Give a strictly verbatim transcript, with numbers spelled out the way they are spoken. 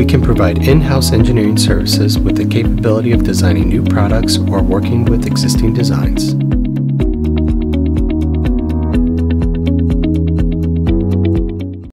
We can provide in-house engineering services with the capability of designing new products or working with existing designs.